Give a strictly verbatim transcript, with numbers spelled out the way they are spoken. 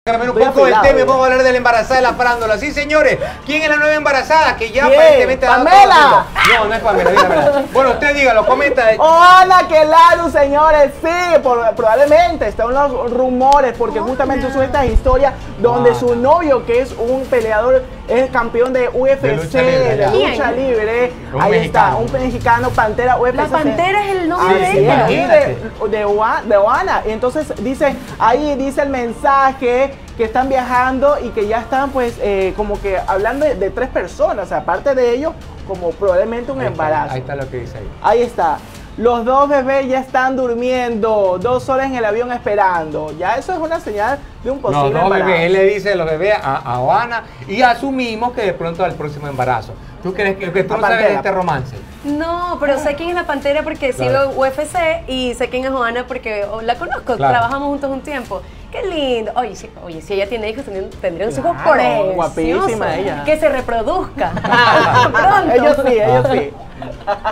Cambiar un poco del tema y vamos a hablar de la embarazada de la farándula. Sí, señores, ¿quién es la nueva embarazada? Que ya ¿Quién? aparentemente... ¡Pamela! No, no es Pamela, dígamela. Bueno, usted dígalo, comenta. Hola, que Laru, señores. Sí, por, probablemente están los rumores, porque Hola. justamente son estas historias donde wow. su novio, que es un peleador, es campeón de U F C, de lucha libre. De lucha libre. Un Ahí mexicano. está, un mexicano, Pantera U F C. La Pantera es el nombre Así de ella. es, de, de, de Oana. Y entonces dice, ahí dice el mensaje que están viajando y que ya están pues eh, como que hablando de, de tres personas, aparte de ellos, como probablemente un ahí embarazo. Está, ahí está lo que dice ahí. Ahí está. Los dos bebés ya están durmiendo, dos horas en el avión esperando. Ya eso es una señal de un posible Los dos embarazo. bebés, él le dice a los bebés a, a Oana y asumimos que de pronto al próximo embarazo. ¿Tú crees que, que tú no sabes de este romance? No, pero sé quién es la Pantera porque claro. sigo U F C y sé quién es Oana porque la conozco, claro. trabajamos juntos un tiempo. Qué lindo. Oye, si, oye, si ella tiene hijos, tendría un hijo por eso. Guapísima ella. Que se reproduzca. Ellos sí, ellos sí.